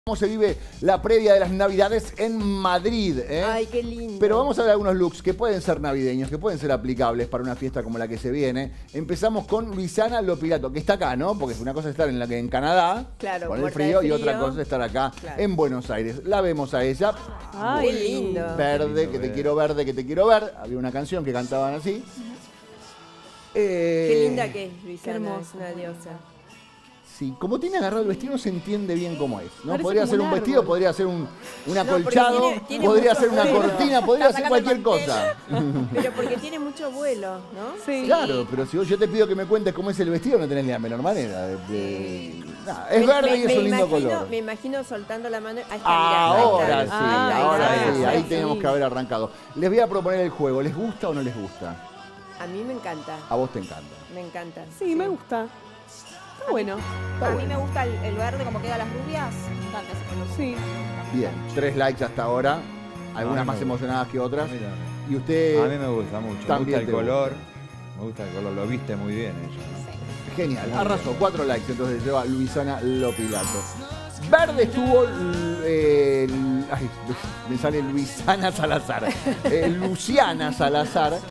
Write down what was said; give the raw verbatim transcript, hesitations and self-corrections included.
Cómo se vive la previa de las Navidades en Madrid, ¿eh? Ay, qué lindo. Pero vamos a ver algunos looks que pueden ser navideños, que pueden ser aplicables para una fiesta como la que se viene. Empezamos con Luisana Lopilato, que está acá, ¿no? Porque una cosa es estar en, la, en Canadá, claro, con el Puerta frío, de y frío. otra cosa es estar acá, Claro. en Buenos Aires. La vemos a ella. Ay, qué lindo. Verde, que te quiero verde, que te quiero ver. Había una canción que cantaban así. Eh, Qué linda que es, Luisana, qué hermosa. es una diosa. Sí, como tiene agarrado el vestido no se entiende bien cómo es, ¿no? Parece Podría como ser un un vestido, árbol. podría ser un, un No, porque acolchado, tiene- tiene podría mucho ser una vuelo. cortina, podría Está ser sacando cualquier el cosa. Pero porque tiene mucho vuelo, ¿no? Sí. Claro, pero si vos- yo te pido que me cuentes cómo es el vestido, no tenés ni la menor manera. de- de- Nada, es Me- verde me- y es me un lindo imagino- color. Me imagino soltando la mano. Ahí está, mirá, ahí Ahora está. sí, Ah, ahora ahí sí, está. ahí Sí. tenemos que haber arrancado. Les voy a proponer el juego, ¿les gusta o no les gusta? A mí me encanta, A vos te encanta. me encanta. Sí, me gusta. Está bueno. Está A mí bueno. me gusta el, el verde, como queda las rubias. Me encanta ese color. Sí. Bien, tres likes hasta ahora, algunas A mí más me emocionadas que otras. A mí también. Y usted, A mí me gusta mucho. Me también gusta el te color. Me gusta el color. Lo viste muy bien ella. genial, Muy arrasó, bien. cuatro likes, entonces lleva Luisana Lopilato. Verde estuvo, eh, ay, me sale Luisana Salazar, eh, Luciana Salazar.